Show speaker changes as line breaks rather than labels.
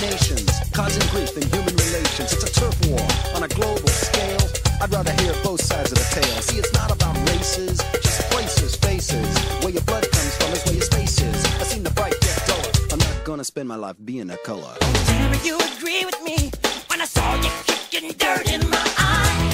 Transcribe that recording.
nations, causing grief in human relations. It's a turf war on a global scale. I'd rather hear both sides of the tale. See, it's not about races, just places, faces. Where your blood comes from is where your space is. I seen the fight get duller. I'm not gonna spend my life being a color.
Tell me you agree with me when I saw you kicking dirt in my eye.